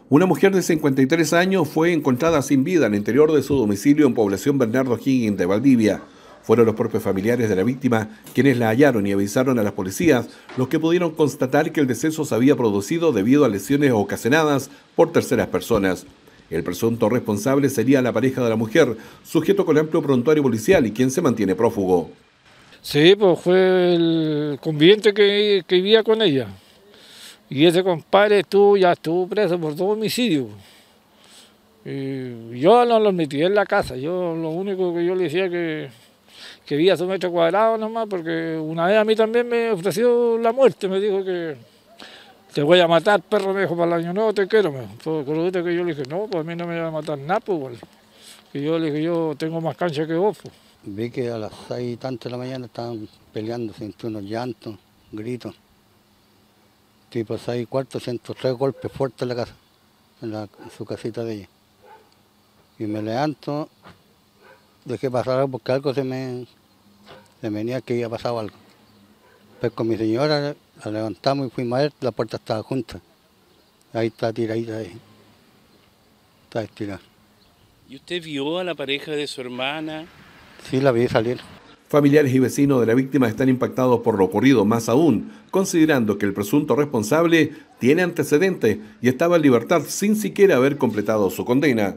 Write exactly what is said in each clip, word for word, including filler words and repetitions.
Una mujer de cincuenta y tres años fue encontrada sin vida en el interior de su domicilio en población Bernardo Higgins de Valdivia. Fueron los propios familiares de la víctima quienes la hallaron y avisaron a las policías, los que pudieron constatar que el deceso se había producido debido a lesiones ocasionadas por terceras personas. El presunto responsable sería la pareja de la mujer, sujeto con amplio prontuario policial y quien se mantiene prófugo. Sí, pues fue el conviviente que, que vivía con ella. Y ese compadre estuvo, ya estuvo preso por dos homicidios. Y yo no lo metí en la casa, yo lo único que yo le decía que, que vivía su metro cuadrado nomás, porque una vez a mí también me ofreció la muerte, me dijo que te voy a matar, perro, me dijo, para el año nuevo te quiero, me dijo. Pues, que yo le dije, no, pues a mí no me va a matar nada, pues, que yo le dije, yo tengo más cancha que vos. Pues. Vi que a las seis y tanto de la mañana estaban peleando, sentí unos llantos, gritos. Tipo seis y cuarto, siento tres golpes fuertes en la casa, en, la, en su casita de ella. Y me levanto, dejé pasar algo porque algo se me, se me venía que había pasado algo. Pues con mi señora la levantamos y fuimos a ver, la puerta estaba junta. Ahí está tiradita ahí. Está estirada. ¿Y usted vio a la pareja de su hermana? Sí, la vi salir. Familiares y vecinos de la víctima están impactados por lo ocurrido, más aún, considerando que el presunto responsable tiene antecedentes y estaba en libertad sin siquiera haber completado su condena.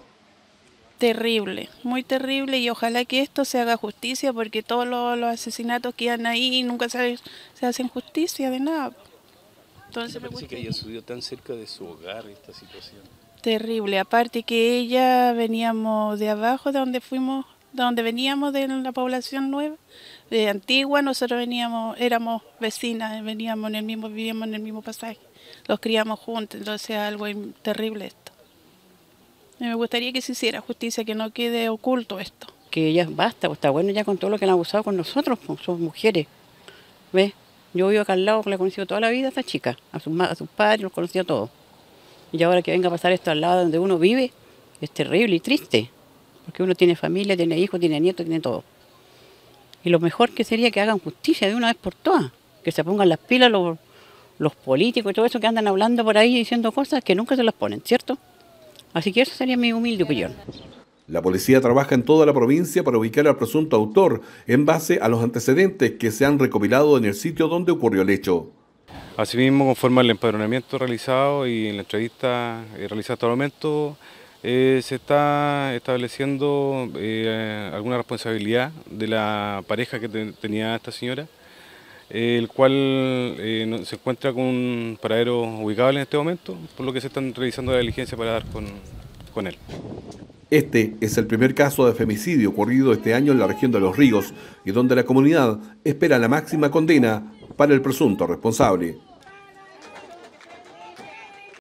Terrible, muy terrible, y ojalá que esto se haga justicia, porque todos los, los asesinatos que han ahí nunca se, se hacen justicia de nada. Entonces, ¿me parece que haya subido tan cerca de su hogar esta situación? Terrible, aparte que ella veníamos de abajo, de donde fuimos, de donde veníamos de la población nueva, de Antigua, nosotros veníamos, éramos vecinas, veníamos en el mismo, vivíamos en el mismo pasaje, los criamos juntos, entonces algo terrible esto. Y me gustaría que se hiciera justicia, que no quede oculto esto. Que ya basta, pues está bueno ya con todo lo que han abusado con nosotros, pues, somos mujeres. ¿Ves? Yo vivo acá al lado, que la he conocido toda la vida a esta chica, a sus, a sus padres los conocía todos. Y ahora que venga a pasar esto al lado donde uno vive, es terrible y triste. Porque uno tiene familia, tiene hijos, tiene nietos, tiene todo. Y lo mejor que sería que hagan justicia de una vez por todas. Que se pongan las pilas los, los políticos y todo eso que andan hablando por ahí diciendo cosas que nunca se las ponen, ¿cierto? Así que esa sería mi humilde opinión. La policía trabaja en toda la provincia para ubicar al presunto autor en base a los antecedentes que se han recopilado en el sitio donde ocurrió el hecho. Asimismo, conforme al empadronamiento realizado y en la entrevista realizada hasta el momento, eh, se está estableciendo eh, alguna responsabilidad de la pareja que te, tenía esta señora, eh, el cual eh, se encuentra con un paradero ubicable en este momento, por lo que se están realizando la diligencia para dar con, con él. Este es el primer caso de femicidio ocurrido este año en la región de Los Ríos y donde la comunidad espera la máxima condena para el presunto responsable.